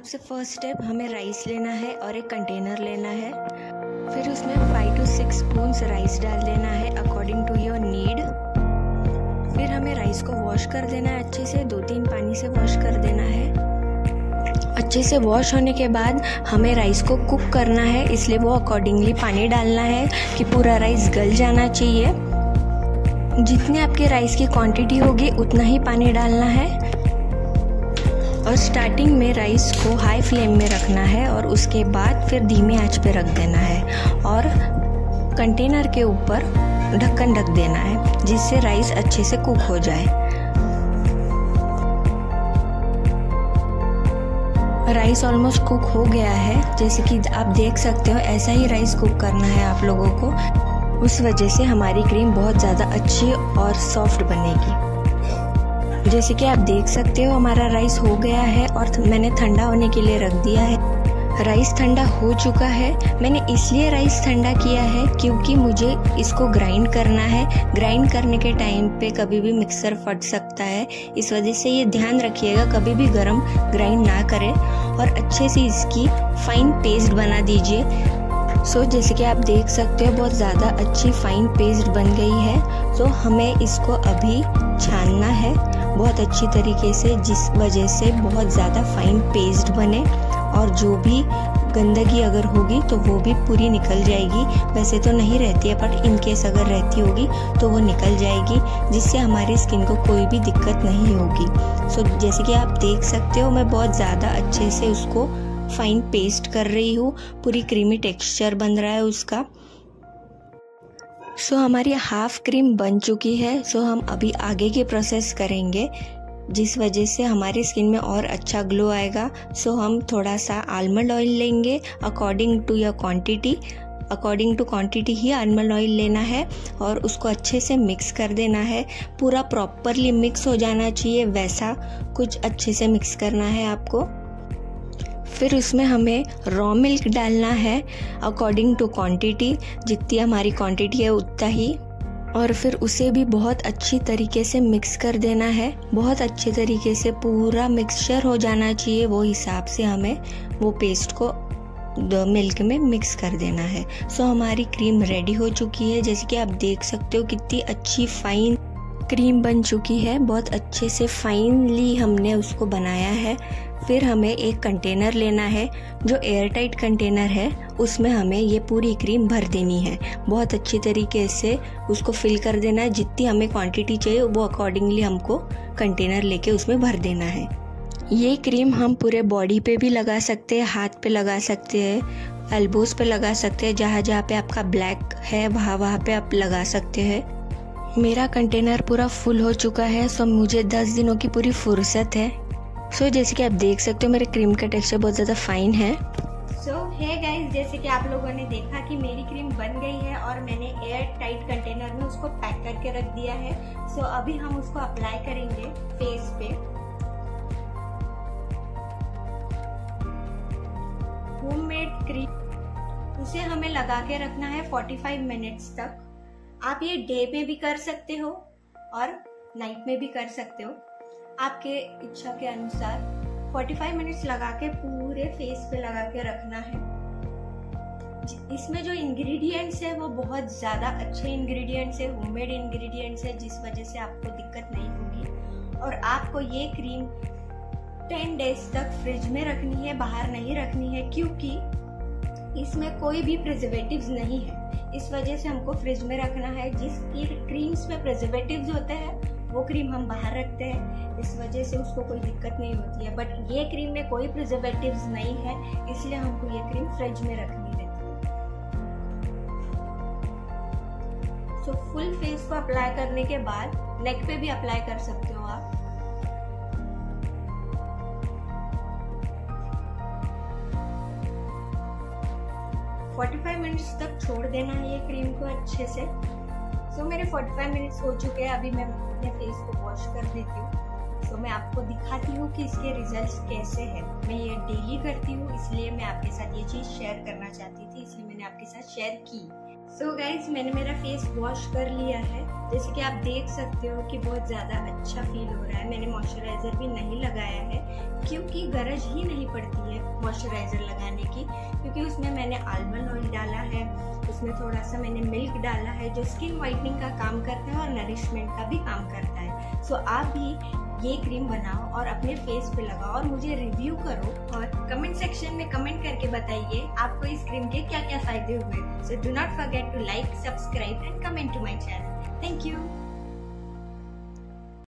सबसे first step हमें rice लेना है और एक कंटेनर लेना है। फिर उसमें 5 to 6 स्पून्स राइस डाल देना है अकॉर्डिंग टू योर नीड। फिर हमें राइस को वॉश कर देना है अच्छे से, 2-3 पानी से वॉश कर देना है। अच्छे से वॉश होने के बाद हमें राइस को कुक करना है, इसलिए वो अकॉर्डिंगली पानी डालना है कि पूरा राइस गल जाना चाहिए। जितनी आपके राइस की क्वांटिटी होगी उतना ही पानी डालना है। और स्टार्टिंग में राइस को हाई फ्लेम में रखना है और उसके बाद फिर धीमी आंच पे रख देना है और कंटेनर के ऊपर ढक्कन ढक देना है, जिससे राइस अच्छे से कुक हो जाए। राइस ऑलमोस्ट कुक हो गया है, जैसे कि आप देख सकते हो। ऐसा ही राइस कुक करना है आप लोगों को, उस वजह से हमारी क्रीम बहुत ज़्यादा अच्छी और सॉफ्ट बनेगी। जैसे कि आप देख सकते हो हमारा राइस हो गया है और मैंने ठंडा होने के लिए रख दिया है। राइस ठंडा हो चुका है। मैंने इसलिए राइस ठंडा किया है क्योंकि मुझे इसको ग्राइंड करना है। ग्राइंड करने के टाइम पे कभी भी मिक्सर फट सकता है, इस वजह से ये ध्यान रखिएगा कभी भी गरम ग्राइंड ना करें और अच्छे से इसकी फाइन पेस्ट बना दीजिए। जैसे कि आप देख सकते हो बहुत ज़्यादा अच्छी फाइन पेस्ट बन गई है। हमें इसको अभी छानना है बहुत अच्छी तरीके से, जिस वजह से बहुत ज़्यादा फाइन पेस्ट बने और जो भी गंदगी अगर होगी तो वो भी पूरी निकल जाएगी। वैसे तो नहीं रहती है, बट इन केस अगर रहती होगी तो वो निकल जाएगी, जिससे हमारी स्किन को कोई भी दिक्कत नहीं होगी। जैसे कि आप देख सकते हो मैं बहुत ज़्यादा अच्छे से उसको फाइन पेस्ट कर रही हूँ। पूरी क्रीमी टेक्सचर बन रहा है उसका। हमारी हाफ क्रीम बन चुकी है। हम अभी आगे की प्रोसेस करेंगे, जिस वजह से हमारी स्किन में और अच्छा ग्लो आएगा। हम थोड़ा सा आलमंड ऑयल लेंगे according to your quantity. According to quantity ही आलमंड ऑयल लेना है और उसको अच्छे से मिक्स कर देना है। पूरा प्रॉपरली मिक्स हो जाना चाहिए, वैसा कुछ अच्छे से मिक्स करना है आपको। फिर उसमें हमें रॉ मिल्क डालना है अकॉर्डिंग टू क्वांटिटी, जितनी हमारी क्वांटिटी है उतना ही। और फिर उसे भी बहुत अच्छी तरीके से मिक्स कर देना है। बहुत अच्छे तरीके से पूरा मिक्सचर हो जाना चाहिए, वो हिसाब से हमें वो पेस्ट को मिल्क में मिक्स कर देना है। हमारी क्रीम रेडी हो चुकी है। जैसे कि आप देख सकते हो कितनी अच्छी फाइन क्रीम बन चुकी है। बहुत अच्छे से फाइनली हमने उसको बनाया है। फिर हमें एक कंटेनर लेना है, जो एयर टाइट कंटेनर है, उसमें हमें ये पूरी क्रीम भर देनी है। बहुत अच्छी तरीके से उसको फिल कर देना है। जितनी हमें क्वांटिटी चाहिए वो अकॉर्डिंगली हमको कंटेनर लेके उसमें भर देना है। ये क्रीम हम पूरे बॉडी पे भी लगा सकते हैं, हाथ पे लगा सकते हैं, एल्बोज पे लगा सकते हैं। जहाँ जहाँ पे आपका ब्लैक है वहाँ पे आप लगा सकते हैं। मेरा कंटेनर पूरा फुल हो चुका है, मुझे 10 दिनों की पूरी फुर्सत है। जैसे कि आप देख सकते हो मेरे क्रीम का टेक्सचर बहुत ज़्यादा फाइन है। हे गाइस, जैसे कि आप लोगों ने देखा कि मेरी क्रीम बन गई है और मैंने एयर टाइट कंटेनर में उसको पैक करके रख दिया है। अभी हम उसको अप्लाई करेंगे फेस पे। होममेड क्रीम, उसे हमें लगा के रखना है 45 मिनट्स तक। आप ये डे में भी कर सकते हो और नाइट में भी कर सकते हो, आपके इच्छा के अनुसार। 45 मिनट्स लगा के पूरे फेस पे लगा के रखना है। इसमें जो इंग्रेडिएंट्स है वो बहुत ज़्यादा अच्छे इंग्रेडिएंट्स है, होममेड इंग्रेडिएंट्स है, जिस वजह से आपको दिक्कत नहीं होगी। और आपको ये क्रीम 10 डेज तक फ्रिज में रखनी है, बाहर नहीं रखनी है, क्योंकि इसमें कोई भी प्रिजर्वेटिव्स नहीं है। इस वजह से हमको फ्रिज में रखना है। जिस क्रीम्स में प्रिजर्वेटिव्स होते हैं वो क्रीम हम बाहर रखते हैं, इस वजह से उसको कोई दिक्कत नहीं होती है। बट ये क्रीम में कोई प्रिजर्वेटिव्स नहीं है, इसलिए हमको ये क्रीम फ्रिज में रखनी रहती है। फुल फेस को अप्लाई करने के बाद नेक पे भी अप्लाई कर सकते हो आप। तो 45 मिनट्स तक छोड़ देना है ये क्रीम को अच्छे से। मेरे 45 मिनट्स हो चुके हैं। अभी मैं अपने फेस को वॉश कर देती हूँ। मैं आपको दिखाती हूँ कि इसके रिजल्ट्स कैसे हैं। मैं ये डेली करती हूँ, इसलिए मैं आपके साथ ये चीज़ शेयर करना चाहती थी, इसलिए मैंने आपके साथ शेयर की। सो गाइज मैंने मेरा फेस वॉश कर लिया है। जैसे कि आप देख सकते हो कि बहुत ज़्यादा अच्छा फील हो रहा है। मैंने मॉइस्चराइज़र भी नहीं लगाया है क्योंकि गरज ही नहीं पड़ती है मॉइस्चराइज़र लगाने की, क्योंकि उसमें मैंने आलमंड ऑयल डाला है, उसमें थोड़ा सा मैंने मिल्क डाला है जो स्किन वाइटनिंग का काम करता है और नरिशमेंट का भी काम करता है। सो आप भी ये क्रीम बनाओ और अपने फेस पे लगाओ और मुझे रिव्यू करो और कमेंट सेक्शन में कमेंट करके बताइए आपको इस क्रीम के क्या क्या फायदे हुए। So do not forget to like, subscribe and comment to my channel. Thank you.